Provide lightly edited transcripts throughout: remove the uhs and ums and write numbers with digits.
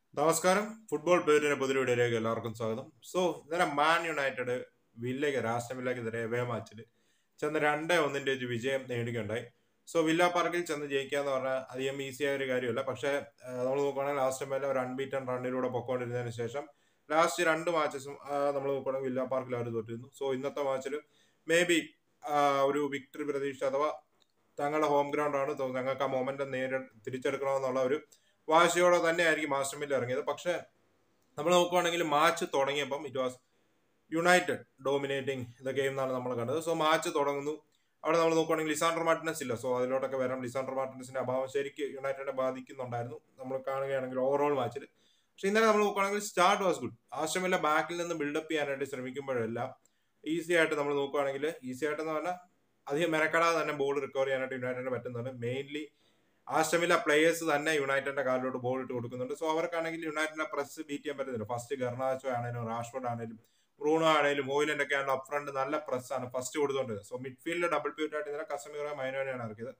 നമസ്കാരം. ഫുട്ബോൾ പേരിന്റെ പുതിയ വീഡിയോയിലേക്ക് എല്ലാവർക്കും സ്വാഗതം. ഇന്നലെ മാൻ യുണൈറ്റഡ് ആസ്റ്റൺ വില്ലക്കെതിരെ എവേ മാച്ചിൽ ചെന്ന് 2-1 ഒരു വിജയം നേടുകയുണ്ടായി. വില്ല പാർക്കിൽ ചെന്ന് ജയിക്കുക എന്ന് പറഞ്ഞാൽ അധികം ഈസിയായ ഒരു കാര്യമല്ല. പക്ഷേ നമ്മൾ നോക്കുകയാണെങ്കിൽ ആസ്റ്റൺ വില്ല ഒരു അൺബീറ്റൺ റണ്ണിലൂടെ പൊക്കോണ്ടിരുന്നതിന് ശേഷം ലാസ്റ്റ് 2 മാച്ചസും നമ്മൾ നോക്കുകയാണെങ്കിൽ വില്ല പാർക്കിൽ അവർ തോറ്റിരുന്നു. ഇന്നത്തെ മാച്ചിൽ മേ ബി ഒരു വിക്ടറി പ്രതീക്ഷ, അഥവാ തങ്ങളുടെ ഹോം ഗ്രൗണ്ട് ആണ്, ഞങ്ങൾക്ക് ആ മൊമെന്റം തിരിച്ചെടുക്കണമെന്നുള്ള ഒരു വാശിയോടെ തന്നെ ആയിരിക്കും ആസ്റ്റൺ വില്ല ഇറങ്ങിയത്. പക്ഷെ നമ്മൾ നോക്കുവാണെങ്കിൽ മാച്ച് തുടങ്ങിയപ്പം it was United dominating the game എന്നാണ് നമ്മൾ കണ്ടത്. മാച്ച് തുടങ്ങുന്നു. അവിടെ നമ്മൾ നോക്കുവാണെങ്കിൽ ലിസാൻഡർ മാർട്ടിനസ് ഇല്ല. അതിലോട്ടൊക്കെ വരാം. ലിസാൻഡർ മാർട്ടിനസിന്റെ അഭാവം ശരിക്ക് യുണൈറ്റഡിനെ ബാധിക്കുന്നുണ്ടായിരുന്നു നമ്മൾ കാണുകയാണെങ്കിൽ ഓവറോൾ മാച്ചിൽ. പക്ഷെ ഇന്നലെ നമ്മൾ നോക്കുകയാണെങ്കിൽ start was good. Aston Villa ബാക്കിൽ നിന്ന് ബിൽഡപ്പ് ചെയ്യാനായിട്ട് ശ്രമിക്കുമ്പോഴെല്ലാം ഈസി ആയിട്ട് നമ്മൾ നോക്കുകയാണെങ്കിൽ ഈസി ആയിട്ടെന്ന് പറഞ്ഞാൽ അധികം മെനക്കെടാതെ തന്നെ ബോൾ റിക്കവർ ചെയ്യാനായിട്ട് യുണൈറ്റഡിന് പറ്റുന്നുണ്ട്. മെയിൻലി ആസ്റ്റൺ വില്ല പ്ലേയേഴ്സ് തന്നെ യുണൈറ്റഡിന്റെ കാലിലോട്ട് ബോൾ ഇട്ട് കൊടുക്കുന്നുണ്ട്. അവർക്കാണെങ്കിൽ യുണൈറ്റഡിനെ പ്രസ് ബീറ്റ് ചെയ്യാൻ പറ്റുന്നില്ല. ഫസ്റ്റ് ഗർണാച്ചോ ആണെങ്കിലും റാഷ്ഫോർഡ് ആണെങ്കിലും ബ്രൂണോ ആണെങ്കിലും ഹോയിലൻഡ് ഒക്കെ ആണെങ്കിലും അപ്രണ്ട് നല്ല പ്രസ് ആണ് ഫസ്റ്റ് കൊടുത്തോണ്ട്. മിഡ്ഫീൽഡിൽ ഡബിൾ പ്യൂട്ട് ആയിട്ട് ഇന്നലെ കസമീറോ മൈനോനെയാണ് ഇറക്കിയത്.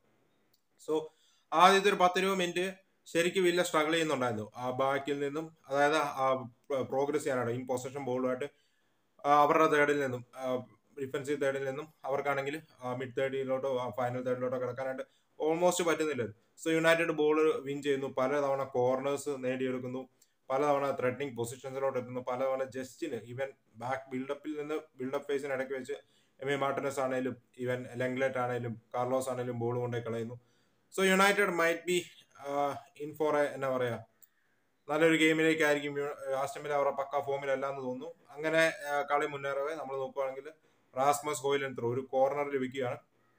ആദ്യത്തെ ഒരു 10-20 മിനിറ്റ് ശരിക്കും വില്ല സ്ട്രഗിൾ ചെയ്യുന്നുണ്ടായിരുന്നു ആ ബാക്കിൽ നിന്നും, അതായത് പ്രോഗ്രസ് ചെയ്യാനായിട്ട് ഇൻ പൊസഷൻ ബോളുമായിട്ട് അവരുടെ തേർഡിൽ നിന്നും, ഡിഫൻസീവ് തേർഡിൽ നിന്നും അവർക്കാണെങ്കിൽ മിഡ് തേർഡിലോട്ടോ ഫൈനൽ തേർഡിലോട്ടോ കിടക്കാനായിട്ട് ഓൾമോസ്റ്റ് പറ്റുന്നില്ല. യുണൈറ്റഡ് ബോൾ വിൻ ചെയ്യുന്നു, പലതവണ കോർണേഴ്സ് നേടിയെടുക്കുന്നു, പലതവണ ത്രെഡനിങ് പൊസിഷൻസിലോട്ട് എത്തുന്നു, പലതവണ ജസ്റ്റിന് ഈവൻ ബാക്ക് ബിൽഡപ്പിൽ നിന്ന് ബിൽഡപ്പ് ഫേസിന് ഇടയ്ക്ക് വെച്ച് എം എ മാർട്ടിനസ് ആണെങ്കിലും ഈവൻ ലെങ്ലെറ്റ് ആണെങ്കിലും കാർലോസ് ആണെങ്കിലും ബോൾ കൊണ്ടേ കളയുന്നു. United might be in for എന്നാ പറയാ നല്ലൊരു ഗെയിമിലേക്കായിരിക്കും. ആസ്റ്റൺ വില്ല അവരുടെ പക്ക ഫോമിലല്ല എന്ന് തോന്നുന്നു. അങ്ങനെ കളി മുന്നേറവേ നമ്മൾ നോക്കുകയാണെങ്കിൽ റാസ്മസ് ഹോയിലൻഡ് ഒരു കോർണർ ലഭിക്കുകയാണ്.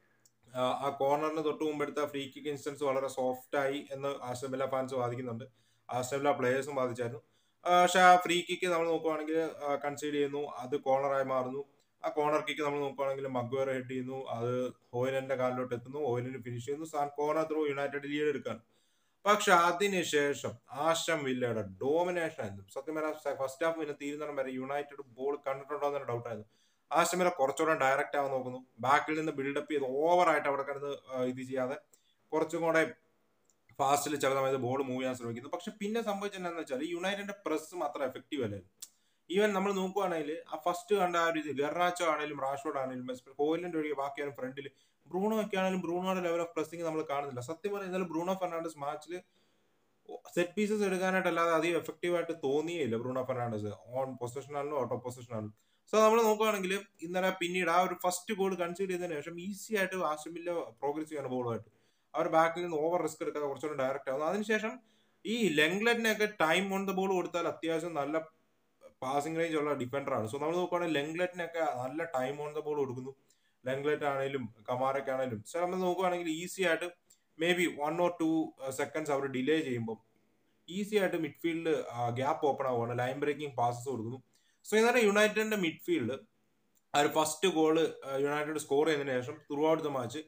ആ കോർണറിന് തൊട്ട് മുമ്പെടുത്ത ഫ്രീ കിക്ക് ഇൻസ്റ്റൻസ് വളരെ സോഫ്റ്റ് ആയി എന്ന് ആസ്റ്റൺ വില്ല ഫാൻസ് വാദിക്കുന്നുണ്ട്. ആസ്റ്റൺ വില്ല പ്ലേയേഴ്സും വാദിച്ചായിരുന്നു. പക്ഷെ ആ ഫ്രീ കിക്ക് നമ്മൾ നോക്കുവാണെങ്കിൽ കൺസീഡ് ചെയ്യുന്നു, അത് കോർണറായി മാറുന്നു. ആ കോർണർ കിക്ക് നമ്മൾ നോക്കുവാണെങ്കിൽ മഗ്വയർ ഹെഡ് ചെയ്യുന്നു, അത് ഹോയിലൻഡിന്റെ കാലിലോട്ട് എത്തുന്നു, ഹോയിലൻഡ് ഫിനിഷ് ചെയ്യുന്നു, കോർണർ ത്രൂ യുണൈറ്റഡ് ലീഡ് എടുക്കാൻ. പക്ഷെ അതിനുശേഷം ആസ്റ്റൺ വില്ലയുടെ ഡോമിനേഷൻ ആയിരുന്നു. സത്യം പറഞ്ഞാൽ ഫസ്റ്റ് ഹാഫ് പിന്നെ തീരുന്നിടം വരെ യുണൈറ്റഡ് ബോൾ കണ്ടിട്ടുണ്ടോ എന്നൊരു ഡൗട്ടായിരുന്നു. ആസ്റ്റൺ വില്ല കുറച്ചുകൂടെ ഡയറക്റ്റ് ആവാൻ നോക്കുന്നു, ബാക്കിൽ നിന്ന് ബിൽഡപ്പ് ചെയ്ത് ഓവറായിട്ട് അവിടെ കിടന്ന് ഇത് ചെയ്യാതെ കുറച്ചും കൂടെ ഫാസ്റ്റിൽ ചില സമയത്ത് ബോൾ മൂവ് ചെയ്യാൻ ശ്രമിക്കുന്നു. പക്ഷെ പിന്നെ സംഭവിച്ചെന്താണെന്ന് വെച്ചാൽ യുണൈറ്റഡിന്റെ പ്രസ്സും അത്ര എഫക്റ്റീവ് അല്ലായിരുന്നു. ഈവൻ നമ്മൾ നോക്കുവാണെങ്കിൽ ആ ഫസ്റ്റ് കണ്ട ആ ഒരു ഇത് ഗർണാച്ചോ ആണെങ്കിലും റാഷ്ഫോർഡ് ആണെങ്കിലും ഹോയിലൻഡ് ഒഴികെ ബാക്കിയാലും ഫ്രണ്ടിൽ ബ്രൂണോ ഒക്കെ ആണെങ്കിലും ബ്രൂണോയുടെ ലെവൽ ഓഫ് പ്രസിംഗ് നമ്മൾ കാണുന്നില്ല. സത്യം പറഞ്ഞാൽ ഇന്നലെ ബ്രൂണോ ഫെർണാണ്ടസ് മാച്ചിൽ സെറ്റ് പീസസ് എടുക്കാനായിട്ടല്ലാതെ അധികം എഫക്റ്റീവ് ആയിട്ട് തോന്നിയില്ല ബ്രൂണോ ഫെർണാണ്ടസ്. ഓൺ പൊസിഷനാണല്ലോ ഔട്ട് ഓഫ് പൊസിഷനാണല്ലോ. നമ്മൾ നോക്കുകയാണെങ്കിൽ ഇന്നലെ പിന്നീട് ആ ഒരു ഫസ്റ്റ് ഗോൾ കൺസീഡ് ചെയ്തതിനു ശേഷം ഈസി ആയിട്ട് ആസ്റ്റൺ വില്ല പ്രോഗ്രസ് ചെയ്യാണ് ബോളുമായിട്ട്. അവർ ബാക്കിൽ നിന്ന് ഓവർ റിസ്ക് എടുക്കാതെ കുറച്ചുകൂടി ഡയറക്റ്റ് ആവുന്നു. അതിനുശേഷം ഈ ലെങ്ലെറ്റിനൊക്കെ ടൈം ഓൺ ദ ബോൾ കൊടുത്താൽ അത്യാവശ്യം നല്ല പാസിംഗ് റേഞ്ച് ഉള്ള ഡിഫൻഡർ ആണ്. നമ്മൾ നോക്കുകയാണെങ്കിൽ ലെങ്ലെറ്റിനൊക്കെ നല്ല ടൈം ഓൺ ദ ബോൾ കൊടുക്കുന്നു. ലെങ്ലെറ്റ് ആണെങ്കിലും കമാരൊക്കെ ആണെങ്കിലും നമ്മൾ നോക്കുകയാണെങ്കിൽ ഈസി ആയിട്ട് മേ ബി 1 or 2 seconds അവർ ഡിലേ ചെയ്യുമ്പോൾ ഈസി ആയിട്ട് മിഡ്ഫീൽഡ് ഗ്യാപ്പ് ഓപ്പൺ ആവുകയാണ്, ലൈൻ ബ്രേക്കിംഗ് പാസസ് കൊടുക്കുന്നു. ഇന്നലെ യുണൈറ്റഡിന്റെ മിഡ്ഫീൽഡ് ആ ഒരു ഫസ്റ്റ് ഗോള് യുണൈറ്റഡ് സ്കോർ ചെയ്തതിനു ശേഷം throughout the match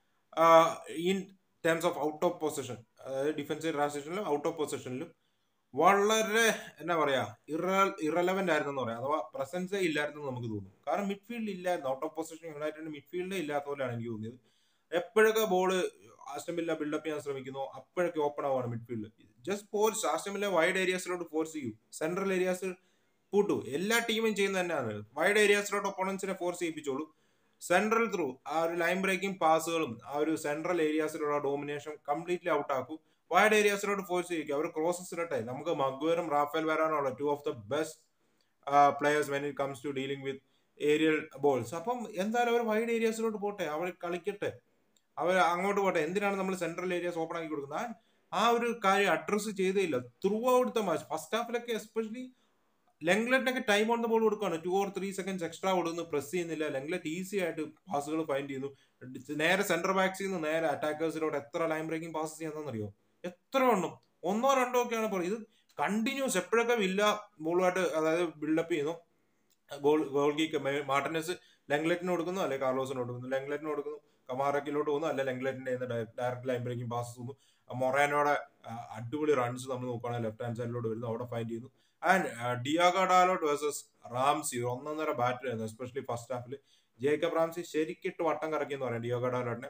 in terms of out of possession, അതായത് ഡിഫൻസീവ് ട്രാൻസിഷനിലും ഔട്ട് ഓഫ് പൊസിഷനിലും വളരെ എന്നാ പറയാ ഇറലവന്റ് ആയിരുന്നു പറയാം, അഥവാ പ്രസൻസേ ഇല്ലായിരുന്നു നമുക്ക് തോന്നുന്നു. കാരണം മിഡ്ഫീൽഡ് ഇല്ലായിരുന്നു, ഔട്ട് ഓഫ് പൊസിഷൻ യുണൈറ്റഡിന്റെ മിഡ്ഫീൽഡേ ഇല്ലാത്ത പോലെയാണ് എനിക്ക് തോന്നിയത്. എപ്പോഴൊക്കെ ബോള് ആസ്റ്റൺ വില്ല ബിൽഡപ്പ് ചെയ്യാൻ ശ്രമിക്കുന്നു അപ്പോഴൊക്കെ ഓപ്പൺ ആവാണ് midfield. Just force Aston Villa wide ഏരിയാസിലോട്ട് ഫോഴ്സ് ചെയ്യൂ, സെൻട്രൽ ഏരിയാസ് പൂട്ടു. എല്ലാ ടീമും ചെയ്യുന്നത് തന്നെയാണ്. വൈഡ് ഏരിയാസിലോട്ട് ഒപ്പോണൻസിനെ ഫോഴ്സ് ചെയ്യിപ്പിച്ചോളൂ. സെൻട്രൽ ത്രൂ ആ ഒരു ലൈൻ ബ്രേക്കിംഗ് പാസുകളും ആ ഒരു സെൻട്രൽ ഏരിയാസിലുള്ള ഡോമിനേഷൻ കംപ്ലീറ്റ്ലി ഔട്ട് ആക്കൂ. വൈഡ് ഏരിയാസിലോട്ട് ഫോഴ്സ് ചെയ്യിക്കുക. അവർ ക്രോസസ് ഇരട്ടെ. നമുക്ക് മഗ്വയറും റാഫേൽ വരാനുള്ള 2 of the best players when it comes to dealing with aerial balls. അപ്പം എന്തായാലും അവർ വൈഡ് ഏരിയാസിലോട്ട് പോട്ടെ, അവർ കളിക്കട്ടെ, അവർ അങ്ങോട്ട് പോട്ടെ. എന്തിനാണ് നമ്മൾ സെൻട്രൽ ഏരിയാസ് ഓപ്പൺ ആക്കി കൊടുക്കുന്നത്? ആ ഒരു കാര്യം അഡ്രസ് ചെയ്തേയില്ല throughout the match. First ഹാഫിലൊക്കെ എസ്പെഷ്യലി ലെങ്ലെറ്റിനൊക്കെ ടൈം ഓൺ ദ ബോൾ കൊടുക്കുകയാണ്. 2 or 3 seconds എക്സ്ട്രാ കൊടുക്കുന്നു, പ്രസ് ചെയ്യുന്നില്ല. ലെങ്ലെറ്റ് ഈസി ആയിട്ട് പാസുകൾ ഫൈൻഡ് ചെയ്യുന്നു. നേരെ സെന്റർ ബാക്സിൽ നിന്ന് നേരെ അറ്റാക്കേഴ്സിലോട്ട് എത്ര ലൈൻ ബ്രേക്കിംഗ് പാസസ് ചെയ്യാന്നറിയോ? എത്ര എണ്ണം? 1 or 2 ഒക്കെയാണ് പറയുന്നത്. ഇത് കണ്ടിന്യൂസ് എപ്പോഴൊക്കെ വില്ല ബോളുമായിട്ട് അതായത് ബിൽഡപ്പ് ചെയ്യുന്നു, ഗോൾ കീക്ക് മാർട്ടിനസ് ലെങ്ലെറ്റിന് കൊടുക്കുന്നു, അല്ലെ കാർലോസിന് കൊടുക്കുന്നു. ലെങ്ലെറ്റിന് കൊടുക്കുന്നു, കമാറക്കിലോട്ട് പോകുന്നു, അല്ലെ ലെങ്ലെറ്റിന്റെ ഡയറക്റ്റ് ലൈൻ ബ്രേക്കിംഗ് പാസസ് പോകുന്നു. മൊറാനോടെ അടിപൊളി റൺസ് നമ്മൾ നോക്കുകയാണെങ്കിൽ ലെഫ്റ്റ് ഹാൻഡ് സൈഡിലോട്ട് വരുന്നു, അവിടെ ഫൈൻഡ് ചെയ്യുന്നു. And Diego Dalot versus Ramsey ഒന്നൊന്നര ബാറ്റിലായിരുന്നു. എസ്പെഷ്യലി ഫസ്റ്റ് ഹാഫിൽ ജേക്കബ് റാംസി ശരിക്കിട്ട് വട്ടം കറക്കി എന്ന് പറയാം ഡിയാഗോ ഡാലോട്ടിനെ.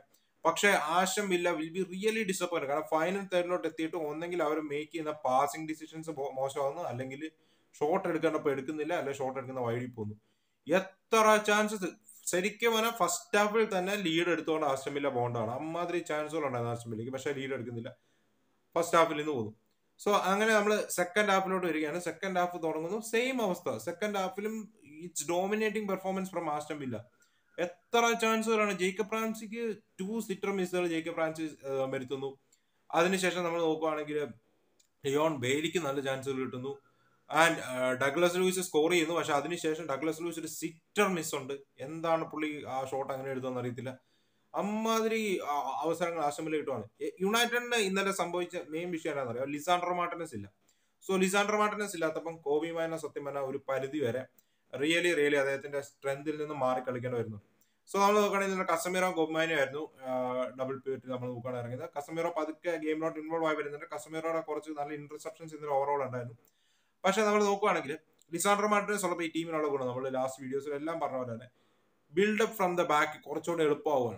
പക്ഷേ Aston Villa will be really disappoint. കാരണം ഫൈനൽ തേർഡിലോട്ട് എത്തിയിട്ട് ഒന്നെങ്കിൽ അവർ മേക്ക് ചെയ്യുന്ന പാസിംഗ് ഡിസിഷൻസ് മോശമാകുന്നു, അല്ലെങ്കിൽ ഷോട്ട് എടുക്കേണ്ടപ്പോൾ എടുക്കുന്നില്ല, അല്ലെങ്കിൽ ഷോട്ട് എടുക്കുന്ന വഴി പോകുന്നു. എത്ര ചാൻസസ് ശരിക്കും പറഞ്ഞാൽ ഫസ്റ്റ് ഹാഫിൽ തന്നെ ലീഡ് എടുത്തുകൊണ്ട് ആസ്റ്റൺ വില്ല പോകേണ്ടതാണ്. അമ്മാതിരി ചാൻസുകൾ ഉണ്ടായിരുന്നു ആസ്റ്റൺ വില്ലയ്ക്ക്, പക്ഷേ ലീഡ് എടുക്കുന്നില്ല, ഫസ്റ്റ് ഹാഫിൽ നിന്ന് പോകുന്നു. സോ അങ്ങനെ നമ്മൾ സെക്കൻഡ് ഹാഫിലോട്ട് വരികയാണ്. സെക്കൻഡ് ഹാഫ് തുടങ്ങുന്നു, സെയിം അവസ്ഥ. സെക്കൻഡ് ഹാഫിലും it's dominating performance from Aston Villa. എത്ര ചാൻസുകളാണ്! ജേക്കബ് ഫ്രാൻസിക്ക് 2 സിറ്റർ മിസ്സുകൾ ജേക്കബ് ഫ്രാൻസിസ് വരുത്തുന്നു. അതിനുശേഷം നമ്മൾ നോക്കുകയാണെങ്കിൽ ലിയോൺ ബെയ്ലിക്ക് നല്ല ചാൻസുകൾ കിട്ടുന്നു. ആൻഡ് ഡഗ്ലസ് ലൂയിസ് സ്കോർ ചെയ്യുന്നു. പക്ഷെ അതിനുശേഷം ഡഗ്ലസ് ലൂയിസ് ഒരു സിറ്റർ മിസ് ഉണ്ട്. എന്താണ് പുള്ളി ആ ഷോട്ട് അങ്ങനെ എടുത്തതെന്ന് അറിയത്തില്ല. അമ്മാതിരി അവസരങ്ങൾ ആസ്റ്റൺ വില്ല കിട്ടുവാണ്. യുണൈറ്റഡിന് ഇന്നലെ സംഭവിച്ച മെയിൻ വിഷയം എന്താണെന്ന് അറിയാം, ലിസാൻഡ്രോ മാർട്ടിനസ് ഇല്ല. സോ ലിസാൻഡ്രോ മാർട്ടിനസ് ഇല്ലാത്തപ്പം കോബി മൈനോ സത്യം പറഞ്ഞാൽ ഒരു പരിധി വരെ റിയലി അദ്ദേഹത്തിന്റെ സ്ട്രെങ്തിൽ നിന്ന് മാറി കളിക്കേണ്ടി വരുന്നു. സോ നമ്മൾ നോക്കുകയാണെങ്കിൽ കസമീറോ ഗോബ്മാനോ ആയിരുന്നു ഡബിൾ പിവറ്റ് നമ്മൾ നോക്കുകയാണ് ഇറങ്ങിയത്. കസമീറോ പതുക്കെ ഗെയിമിലോട്ട് ഇൻവോൾവ് ആയി വരുന്നുണ്ട്. കസമീറോയുടെ കുറച്ച് നല്ല ഇന്റർസെപ്ഷൻസ് ഇന്നലെ ഓവറോൾ ഉണ്ടായിരുന്നു. പക്ഷെ നമ്മൾ നോക്കുകയാണെങ്കിൽ ലിസാൻഡ്രോ മാർട്ടിനസ് ഉള്ളപ്പോൾ ഈ ടീമിനുള്ള ഗുണം നമ്മൾ ലാസ്റ്റ് വീഡിയോസിൽ എല്ലാം പറഞ്ഞ പോലെ തന്നെ ബിൽഡപ്പ് ഫ്രം ദ ബാക്ക് കുറച്ചുകൂടെ എളുപ്പമാവുകയാണ്.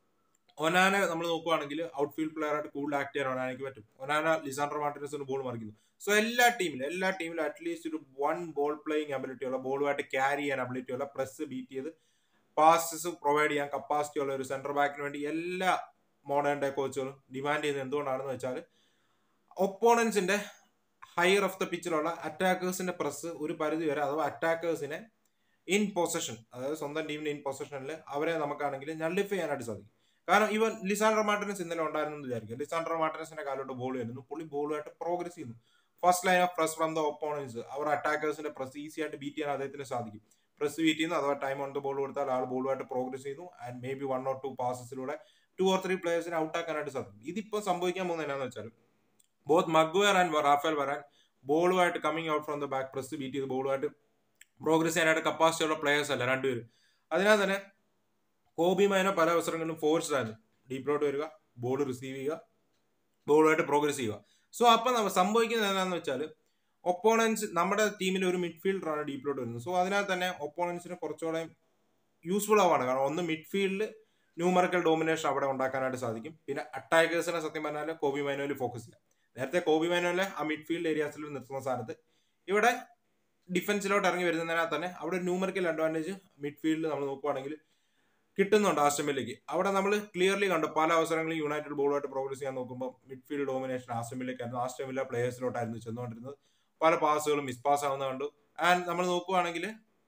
ഒനാന നമ്മൾ നോക്കുകയാണെങ്കിൽ ഔട്ട്ഫീൽഡ് പ്ലെയർ ആയിട്ട് കൂടുതൽ ആക്ട് ചെയ്യാൻ ഒനാനയ്ക്ക് പറ്റും. ഒനാന ലിസാൻഡ്രോ മാർട്ടിനസിന് ബോൾ മറിക്കുന്നു. സോ എല്ലാ ടീമിലും അറ്റ്ലീസ്റ്റ് ഒരു 1 ബോൾ പ്ലേയിങ് അബിലിറ്റി ഉള്ള, ബോളുമായിട്ട് ക്യാരി ചെയ്യാൻ അബിലിറ്റി ഉള്ള, പ്രസ് ബീറ്റ് ചെയ്ത് പാസസ് പ്രൊവൈഡ് ചെയ്യാൻ കപ്പാസിറ്റി ഉള്ള ഒരു സെന്റർ ബാക്കിന് വേണ്ടി എല്ലാ മോഡേൺ ഡേ കോച്ചുകളും ഡിമാൻഡ് ചെയ്യുന്നത് എന്തുകൊണ്ടാണെന്ന് വെച്ചാൽ ഒപ്പോണൻസിന്റെ ഹയർ ഓഫ് ദ പിച്ചിലുള്ള അറ്റാക്കേഴ്സിന്റെ പ്രസ് ഒരു പരിധി വരെ, അഥവാ അറ്റാക്കേഴ്സിനെ ഇൻ പൊസഷൻ, അതായത് സ്വന്തം ടീമിന്റെ ഇൻ പൊസഷനിൽ അവരെ നമുക്കാണെങ്കിൽ നള്ളിഫൈ ചെയ്യാനായിട്ട് സാധിക്കും. കാരണം ഇവൻ ലിസാൻഡ്രോ മാർട്ടിനസ് ഇന്നലെ ഉണ്ടായിരുന്നു എന്ന് വിചാരിക്കുക. ലിസാൻഡ്രോ മാർട്ടിനസിന്റെ കാലോട്ട് ബോൾ വരുന്നു, പുള്ളി ബോളുമായിട്ട് പ്രോഗ്രസ് ചെയ്യുന്നു. First line of press from the opponents, അവർ അറ്റാക്കേഴ്സിന്റെ പ്രസ് ഈസി ആയിട്ട് ബീറ്റ് ചെയ്യാൻ അദ്ദേഹത്തിന് സാധിക്കും. പ്രസ് ബീറ്റ് ചെയ്യുന്നു, അഥവാ ടൈം ഓൺ ദ ബോൾ കൊടുത്താൽ ആൾ ബോളുമായിട്ട് പ്രോഗ്രസ് ചെയ്യുന്നു. ആൻഡ് മേ ബി 1 or 2 പാസസിലൂടെ 2 or 3 പ്ലേയേഴ്സിനെ ഔട്ടാക്കാനായിട്ട് സാധിക്കും. ഇതിപ്പോ സംഭവിക്കാൻ പോകുന്നത് എന്നാന്ന് വെച്ചാൽ ബോത്ത് മഗ്വയർ ആൻഡ് റാഫേൽ വരാൻ ബോളുമായിട്ട് coming out from the back press beat ചെയ്ത് ബോളുമായിട്ട് പ്രോഗ്രസ് ചെയ്യാനായിട്ട് കപ്പാസിറ്റി ഉള്ള പ്ലേയേഴ്സ് അല്ല രണ്ടുപേരും. അതിനാൽ തന്നെ കോബി മൈനോ പല അവസരങ്ങളിലും ഫോഴ്സ്ഡ് ആയിരുന്നു. ഡീപ്പിലോട്ട് വരിക, ബോൾ റിസീവ് ചെയ്യുക, ബോളുമായിട്ട് പ്രോഗ്രസ് ചെയ്യുക. സോ അപ്പൊ സംഭവിക്കുന്നത് എന്താണെന്ന് വെച്ചാൽ ഒപ്പോണൻസ്, നമ്മുടെ ടീമിൽ ഒരു മിഡ്ഫീൽഡറാണ് ഡീപ്പിലോട്ട് വരുന്നത്. സോ അതിനാൽ തന്നെ ഒപ്പോണൻസിന് കുറച്ചുകൂടെ യൂസ്ഫുൾ ആവാണ്. കാരണം ഒന്ന് മിഡ്ഫീൽഡിൽ ന്യൂമറിക്കൽ ഡോമിനേഷൻ അവിടെ ഉണ്ടാക്കാനായിട്ട് സാധിക്കും. പിന്നെ അറ്റാക്കേഴ്സിനെ സത്യം പറഞ്ഞാൽ കോബി മൈനോയിൽ ഫോക്കസ് ചെയ്യാം. നേരത്തെ കോബി മൈനോയിലെ ആ മിഡ്ഫീൽഡ് ഏരിയാസിൽ നിർത്തുന്ന സ്ഥാനത്ത് ഇവിടെ ഡിഫൻസിലോട്ട് ഇറങ്ങി വരുന്നതിനാൽ തന്നെ അവിടെ ന്യൂമറിക്കൽ അഡ്വാൻറ്റേജ് മിഡ്ഫീൽഡിൽ നമ്മൾ നോക്കുവാണെങ്കിൽ കിട്ടുന്നുണ്ട് ആസ്റ്റൺ വില്ലയ്ക്ക്. അവിടെ നമ്മൾ ക്ലിയർലി കണ്ടു പല അവസരങ്ങളിൽ യുണൈറ്റഡ് ബോളുമായിട്ട് പ്രോഗ്രസ് ചെയ്യാൻ നോക്കുമ്പോൾ മിഡ്ഫീൽഡ് ഡോമിനേഷൻ ആസ്റ്റൺ വില്ലയ്ക്കായിരുന്നു. ആസ്റ്റൺ വില്ല പ്ലേയേഴ്സിലോട്ടായിരുന്നു ചെന്നുകൊണ്ടിരുന്നത്. പല പാസുകളും മിസ് പാസ് ആവുന്ന കണ്ടു. ആൻഡ് നമ്മൾ നോക്കുവാണെങ്കിൽ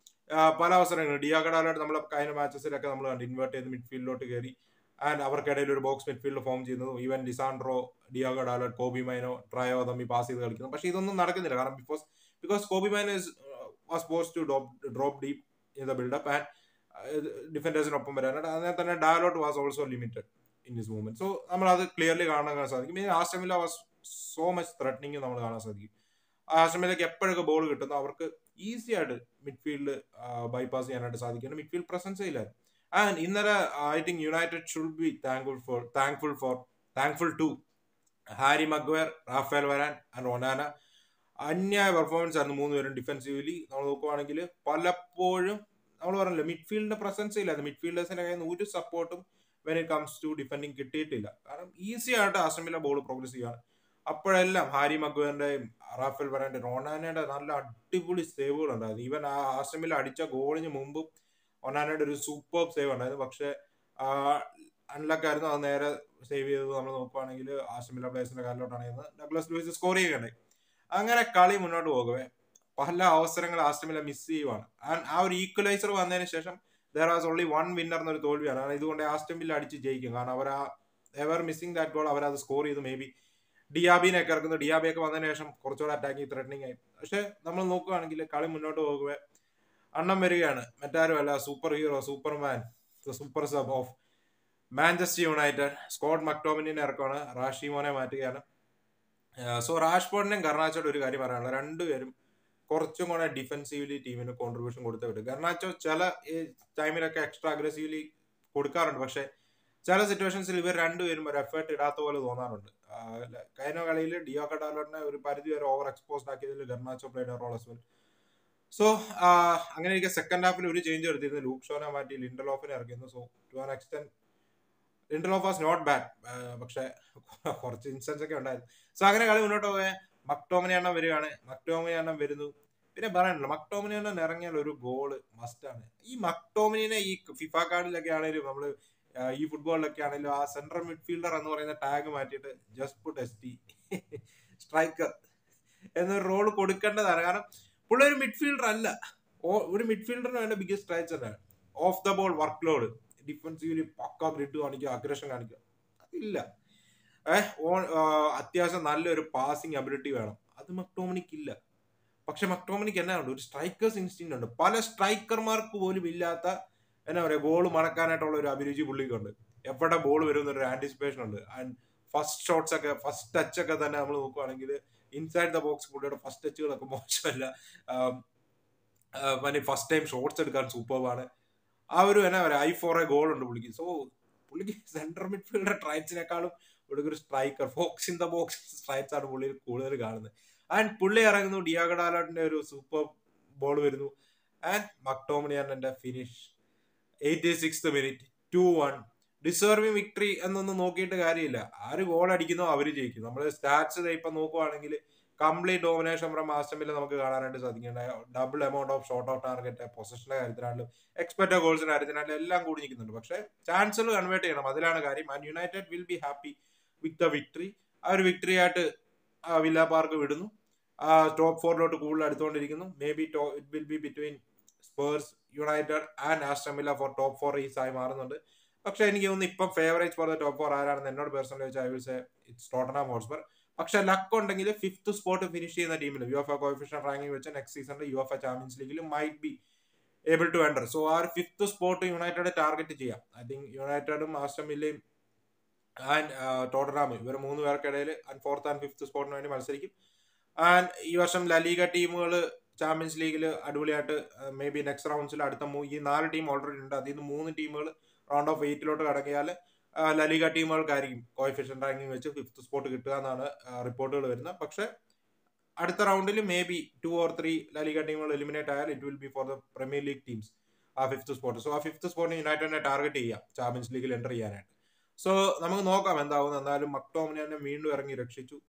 പല അവസരങ്ങളും ഡിയാഗോ ഡാലോട്ട് നമ്മൾ കഴിഞ്ഞ മാച്ചസിലൊക്കെ നമ്മൾ കണ്ടു ഇൻവേർട്ട് ചെയ്ത് മിഡ്ഫീൽഡിലോട്ട് കയറി ആൻഡ് അവർക്കിടയിൽ ഒരു ബോക്സ് മിഡ്ഫീൽഡ് ഫോം ചെയ്യുന്നതും even Lisandro, Diogo Dalot, Kobbie Mainoo, trio തമ്മിൽ പാസ് ചെയ്ത് കളിക്കുന്നു. പക്ഷെ ഇതൊന്നും നടക്കുന്നില്ല. കാരണം because Kobbie Mainoo was post to drop deep in the buildup and ഡിഫൻഡേഴ്സിനൊപ്പം വരാനായിട്ട്. അതിനാൽ തന്നെ Dalot was also limited in this movement. So നമ്മൾ അത് ക്ലിയർലി കാണാൻ സാധിക്കും. Aston Villa was so much threatening നമ്മൾ കാണാൻ സാധിക്കും. ആസ്റ്റൺ വില്ലയ്ക്ക് എപ്പോഴൊക്കെ ബോൾ കിട്ടുന്നു അവർക്ക് ഈസി ആയിട്ട് മിഡ്ഫീൽഡ് ബൈപ്പാസ് ചെയ്യാനായിട്ട് സാധിക്കുന്നുണ്ട്. മിഡ്ഫീൽഡ് പ്രസൻസ് ഇല്ലായിരുന്നു. ആൻഡ് ഇന്നലെ I think United should be thankful to Harry Maguire, Raphael Varane and Onana. അന്യായ പെർഫോമൻസ് ആയിരുന്നു മൂന്നുപേരും ഡിഫെൻസീവ്ലി. നമ്മൾ നോക്കുവാണെങ്കിൽ പലപ്പോഴും നമ്മൾ പറഞ്ഞില്ല മിഡ്ഫീൽഡിന്റെ പ്രസൻസ് ഇല്ലായിരുന്നു. മിഡ്ഫീൽഡേഴ്സിന്റെ കയ്യിൽ നിന്ന് ഒരു സപ്പോർട്ടും when it comes to defending കിട്ടിയിട്ടില്ല. കാരണം ഈസി ആയിട്ട് ആസ്റ്റൺ വില്ല ബോൾ പ്രോഗ്രസ് ചെയ്യുകയാണ്. അപ്പോഴെല്ലാം ഹാരി മഗ്വയറിന്റെയും റാഫേൽ വരാന്റെയും ഒനാനയുടെ നല്ല അടിപൊളി സേവുകൾ ഉണ്ടായിരുന്നു. ഈവൻ ആ ആസ്റ്റൺ വില്ല അടിച്ച ഗോളിന് മുമ്പും ഒനാനയുടെ ഒരു സൂപ്പർ സേവ് ഉണ്ടായിരുന്നു. പക്ഷെ അൺലക്കായിരുന്നു, അത് നേരെ സേവ് ചെയ്തത്. നമ്മൾ നോക്കുവാണെങ്കിൽ ആസ്റ്റൺ വില്ല പ്ലേയേഴ്സിന്റെ കാലിലോട്ടാണ് ഡഗ്ലസ് ലൂയിസ് സ്കോർ ചെയ്യുകയുണ്ടായി. അങ്ങനെ കളി മുന്നോട്ട് പോകവേ പല അവസരങ്ങൾ ആസ്റ്റൺ വില്ല മിസ് ചെയ്യുവാണ്. ആ ഒരു ഈക്വലൈസർ വന്നതിന് ശേഷം there was only one winner എന്നൊരു തോൽവിയാണ്. കാരണം ഇതുകൊണ്ട് ആസ്റ്റൺ വില്ല അടിച്ച് ജയിക്കും. കാരണം അവർ എവർ മിസ്സിംഗ് ദാറ്റ് ഗോൾ അവരത് സ്കോർ ചെയ്തു. മേ ബി ഡിയാബിനെയൊക്കെ ഇറക്കുന്നു. ഡിയാബിയൊക്കെ വന്നതിന് ശേഷം കുറച്ചുകൂടെ അറ്റാക്കിങ് ത്രെറ്റനിങ് ആയി. പക്ഷെ നമ്മൾ നോക്കുകയാണെങ്കിൽ കളി മുന്നോട്ട് പോകുക അണ്ണം വരികയാണ്. മറ്റാരും അല്ല, super hero, superman, super sub of Manchester United Scott മക്ടോമിനിനെ ഇറക്കുകയാണ്. റാഷിമോനെ മാറ്റുകയാണ്. സോ റാഷ്ഫോർഡിനെയും ഗർണാച്ചോയുടെ ഒരു കാര്യം പറയാനുള്ളത്, രണ്ടുപേരും കുറച്ചും കൂടെ ഡിഫെൻസീവ്ലി ടീമിന് കോൺട്രിബ്യൂഷൻ കൊടുത്തേ പറ്റും. ഗർണാച്ചോ ചില ടൈമിലൊക്കെ എക്സ്ട്രാ അഗ്രസീവ്ലി കൊടുക്കാറുണ്ട്. പക്ഷെ ചില സിറ്റുവേഷൻസിൽ ഇവർ രണ്ടുപേരും ഒരു എഫേർട്ട് ഇടാത്ത പോലെ തോന്നാറുണ്ട്. കഴിഞ്ഞ കളിയിൽ ഡിയാഗോ ഡാലോട്ടിനെ ഒരു പരിധി വരെ ഓവർ എക്സ്പോസ്ഡ് ആക്കിയതിൽ Garnacho played a role as well. So അങ്ങനെ എനിക്ക് സെക്കൻഡ് ഹാഫിൽ ഒരു ചേഞ്ച് എടുത്തിരുന്നു. ലൂക്ക് ഷോനെ മാറ്റി ലിൻഡലോഫിനെ ഇറക്കിയിരുന്നു. So to an extent Lindelof was not bad, പക്ഷെ കുറച്ച് ഇൻസ്റ്റൻസ് ഒക്കെ ഉണ്ടായിരുന്നു. സോ അങ്ങനെ കളി മുന്നോട്ട് പോയ മക്ടോമിനി എണ്ണം വരികയാണ്, മക്ടോമിനി എണ്ണം വരുന്നു. പിന്നെ പറയാനുള്ളൂ, മക്ടോമിനി എണ്ണം ഇറങ്ങിയാൽ ഒരു ഗോള് മസ്റ്റാണ്. ഈ മക്ടോമിനെ ഈ ഫിഫ കാർഡിലൊക്കെ ആണെങ്കിലും നമ്മള് ഈ ഫുട്ബോളിലൊക്കെ ആണെങ്കിലും ആ സെൻട്രൽ മിഡ്ഫീൽഡർ എന്ന് പറയുന്ന ടാഗ് മാറ്റിയിട്ട് ജസ്റ്റ് പുട്ട് എസ്റ്റി സ്ട്രൈക്കർ എന്നൊരു റോള് കൊടുക്കേണ്ടതാണ്. കാരണം പുള്ളി ഒരു മിഡ്ഫീൽഡർ അല്ല. ഒരു മിഡ്ഫീൽഡറിന് വേണ്ട ബിഗസ്റ്റ് സ്ട്രൈക്സ് തന്നെയാണ്. Off the ball work load, defensively പക്ക ഗ്രിഡ് കാണിക്കുക, അഗ്രഷൻ കാണിക്കുക, അതില്ല. അത്യാവശ്യം നല്ലൊരു പാസിംഗ് അബിലിറ്റി വേണം, അത് മക്ടോമിനിക്ക് ഇല്ല. പക്ഷെ മക്ടോമിനിക്ക് എന്നാ ഉണ്ട്, ഒരു സ്ട്രൈക്കേഴ്സ് ഇൻസ്റ്റിങ് ഉണ്ട്. പല സ്ട്രൈക്കർമാർക്ക് പോലും ഇല്ലാത്ത എന്നാ പറയാ ബോൾ മടക്കാനായിട്ടുള്ള ഒരു അഭിരുചി പുള്ളിക്കുണ്ട്. എവിടെ ബോൾ വരും എന്നൊരു ആന്റിസിപ്പേഷൻ ഉണ്ട്. ആൻഡ് ഫസ്റ്റ് ഷോട്ട്സ് ഒക്കെ, ഫസ്റ്റ് ടച്ച് ഒക്കെ തന്നെ നമ്മൾ നോക്കുവാണെങ്കിൽ ഇൻസൈഡ് ദ ബോക്സ് പുള്ളിയുടെ ഫസ്റ്റ് ടച്ചുകളൊക്കെ മോശമല്ല. ഫസ്റ്റ് ടൈം ഷോട്ട്സ് എടുക്കാൻ സൂപ്പർബാണ്. ആ ഒരു എന്നാ പറയാ I4 ഗോൾ ഉണ്ട് പുള്ളിക്ക്. സോ പുള്ളിക്ക് സെൻട്രൽ മിഡ്ഫീൽഡർ ട്രൈറ്റ്സിനേക്കാളും പുള്ളിക്ക് ഒരു striker, fox in the box traits ആണ് പുള്ളി കൂടുതൽ കാണുന്നത്. ആൻഡ് പുള്ളി ഇറങ്ങുന്നു, ഡിയാഗോ ഡാലോട്ടിന്റെ ഒരു സൂപ്പർ ബോൾ വരുന്നു, ആൻഡ് മക്ടോമിനിയുടെ finish 86th minute 2-1. Deserving victory എന്നൊന്നും നോക്കിയിട്ട് കാര്യമില്ല. ആര് ഗോൾ അടിക്കുന്നോ അവര് ജയിക്കും. നമ്മൾ സ്റ്റാറ്റ്സ് ഇപ്പൊ നോക്കുവാണെങ്കിൽ complete domination from Aston Villa നമുക്ക് കാണാനായിട്ട് സാധിക്കേണ്ട. Double amount of shot out target, പൊസിഷന്റെ കാര്യത്തിനാണെങ്കിലും എക്സ്പെക്ടഡ് ഗോൾസിന്റെ കാര്യത്തിനാണെങ്കിലും എല്ലാം കൂടി നിൽക്കുന്നുണ്ട്. പക്ഷെ ചാൻസുകൾ കൺവേർട്ട് ചെയ്യണം, അതിലാണ് കാര്യം. And United will be happy with the victory. ആ ഒരു വിക്ടറി ആയിട്ട് വില്ല പാർക്ക് വിടുന്നു. ടോപ്പ് 4 കൂടുതൽ അടുത്തുകൊണ്ടിരിക്കുന്നു. May be it will be between Spurs, United and Aston Villa for top 4 race ആയി മാറുന്നുണ്ട്. പക്ഷെ എനിക്ക് തോന്നുന്നു ഇപ്പം ഫേവറേറ്റ് ഫോർ ദ ടോപ്പ് 4 ആരാണെന്ന് എന്നോട് പേഴ്സണലി വെച്ചാൽ I will say it's Tottenham Hotspur. പക്ഷെ ലക്ക് ഉണ്ടെങ്കിൽ 5th സ്പോട്ട് ഫിനിഷ് ചെയ്യുന്ന ടീമിൽ യുഎഫ കോഎഫിഷ്യന്റ് റാങ്കിങ് വെച്ച് നെക്സ്റ്റ് സീസണിൽ യുഎഫ ചാമ്പ്യൻസ് ലീഗിൽ might be able to enter. So ആ ഒരു 5th സ്പോട്ട് യുണൈറ്റഡ് ടാർഗറ്റ് ചെയ്യാം. ഐ തിങ്ക് യുണൈറ്റഡും ആസ്റ്റൺ വില്ലയും ആൻഡ് ടോട്ടൻഹാം ഇവർ 3 പേർക്കിടയിൽ 4th and 5th സ്പോട്ടിന് വേണ്ടി മത്സരിക്കും. ആൻഡ് ഈ വർഷം ലലീഗ ടീമുകൾ ചാമ്പ്യൻസ് ലീഗിൽ അടിപൊളിയായിട്ട് മേ ബി നെക്സ്റ്റ് റൗണ്ട്സിൽ അടുത്ത ഈ 4 ടീം ഓൾറെഡി ഉണ്ട്. അതിൽ നിന്ന് 3 ടീമുകൾ റൗണ്ട് ഓഫ് 8 കടങ്ങിയാൽ ലലീഗ ടീമുകൾക്കായിരിക്കും കോഎഫിഷ്യന്റ് റാങ്കിങ് വെച്ച് 5th സ്പോട്ട് കിട്ടുക എന്നാണ് റിപ്പോർട്ടുകൾ വരുന്നത്. പക്ഷെ അടുത്ത റൗണ്ടിൽ മേ ബി 2 or 3 ലലീഗ ടീമുകൾ എലിമിനേറ്റ് ആയാൽ it will be for the Premier League teams ആ 5th സ്പോട്ട്. സോ ആ 5th സ്പോട്ടിന് യുണൈറ്റഡിനെ ടാർഗറ്റ് ചെയ്യാം ചാമ്പ്യൻസ് ലീഗിൽ എൻ്റർ ചെയ്യാനായിട്ട്. സോ നമുക്ക് നോക്കാം എന്താവും. എന്നാലും മക്ടോമിനെ വീണ്ടും ഇറങ്ങി രക്ഷിച്ചു.